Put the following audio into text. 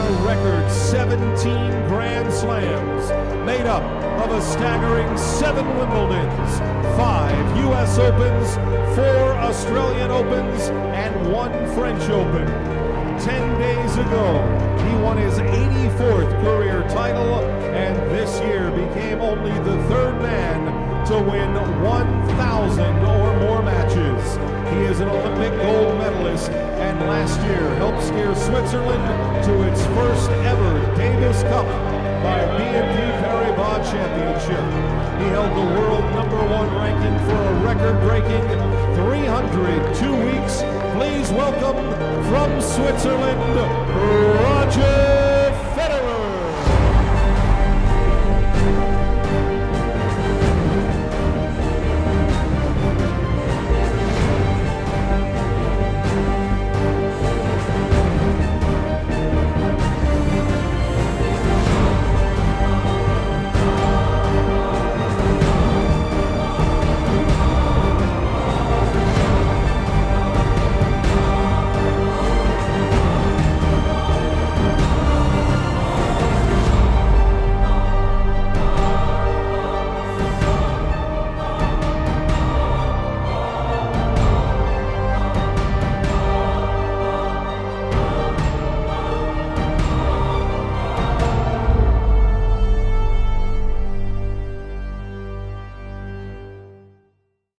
a record 17 Grand Slams, made up of a staggering 7 Wimbledons, 5 U.S. Opens, 4 Australian Opens, and 1 French Open. 10 days ago, he won his 84th career title, and this year became only the 3rd man to win 1,000 or more matches. He is an Olympic gold medalist, and last year helped steer Switzerland to its first ever Davis Cup by BNP Paribas Championship. He held the world #1 ranking for a record-breaking 302 weeks. Please welcome from Switzerland,